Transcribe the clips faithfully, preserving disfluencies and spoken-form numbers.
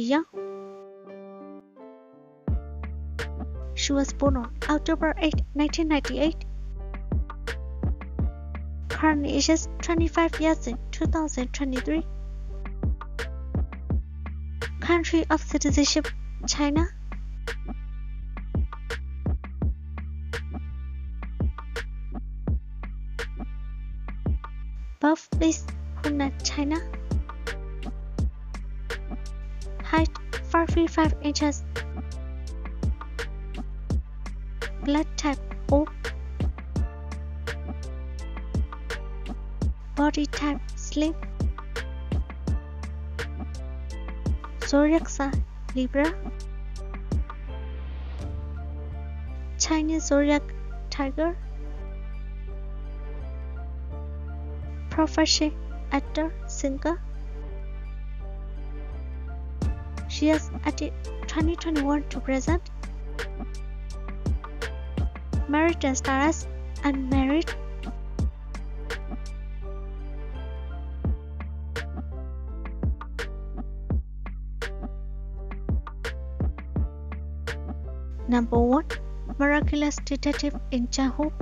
Jianghu. She was born on October eighth, nineteen ninety-eight. Current age is twenty-five years in two thousand twenty-three. Country of citizenship, China. Birthplace, Hunan, China. Height, five feet five inches. Blood type, O. Body type, slim. Zodiac sign, Libra. Chinese zodiac, Tiger. Profession, actor, singer. She has acted twenty twenty-one to present. Married and status, unmarried. Number one, Miraculous detective in Jianghu.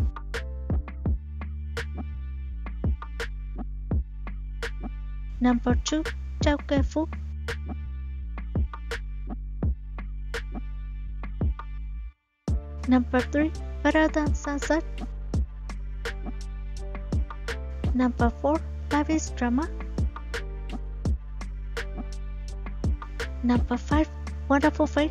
Number two, Jianghu. Number three, Better Than Sunset. Number four, Life is Drama. Number five, Wonderful Fate.